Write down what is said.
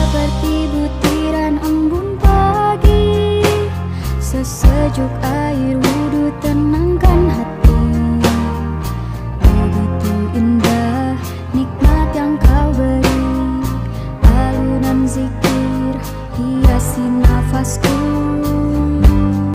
seperti butiran embun pagi, sesejuk air wudhu tenangkan hati. Begitu indah nikmat yang kau beri, alunan zikir hiasi nafasku.